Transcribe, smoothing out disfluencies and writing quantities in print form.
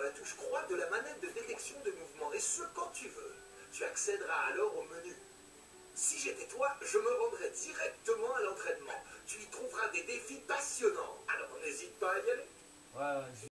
la touche croix de la manette de détection de mouvement, et ce quand tu veux. Tu accéderas alors au menu. Si j'étais toi, je me rendrais directement à l'entraînement. Tu y trouveras des défis passionnants, alors n'hésite pas à y aller. Ouais,